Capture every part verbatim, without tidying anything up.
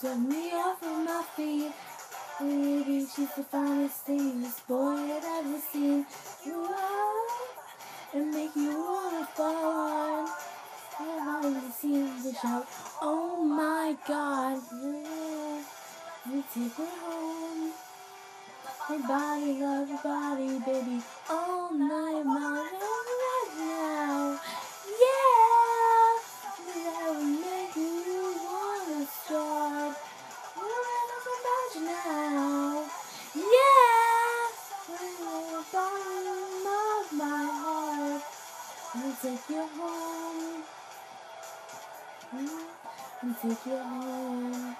set me off on my feet. Baby, she's the finest thing this boy had ever seen. Love and make you wanna fall. And all you see is the shout, oh my God. Yeah. We take her home. Her body, love your body, baby, all night long, right now. Yeah, that would make you wanna start. Running up about you now. Yeah, running the bottom of my heart. I'll take you home. I'll take you home.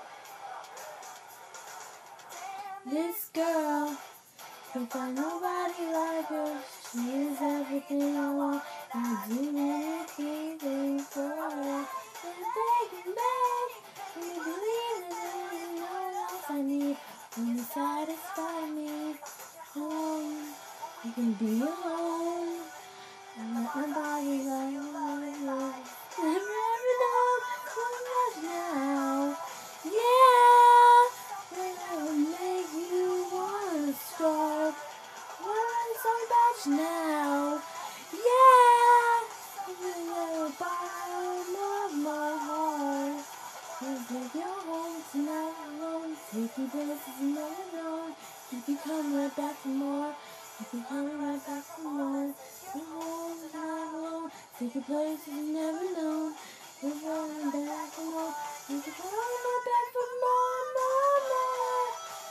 This girl can't find nobody like her. She is everything I want. I'll do anything for her. And they can make me believe that there's no one else I need. When you satisfy me, home, you can be alone. And let my body like love. Never ever know so much now. Yeah, when I will make you wanna start. Worry so much now. Yeah, when the bottom of my heart. I'll take you home tonight alone. Take you places you never known. Keep you coming right back for more. Keep you coming right back for more. Take you home tonight alone. Take you places you never known. Keep you coming back for more. Keep you coming right back for more, more, more.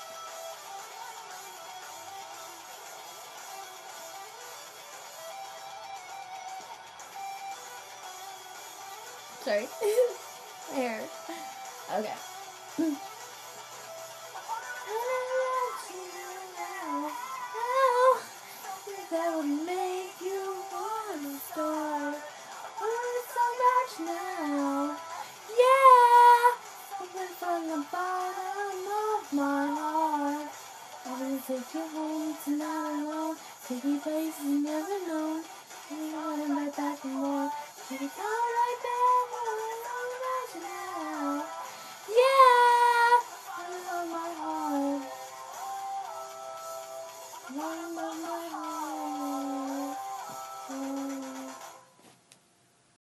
Sorry. Hair. Okay. That would make you wanna start. Oh, so much now. Yeah, open from the bottom of my heart. I'm gonna take you home tonight alone. Take you places you never know.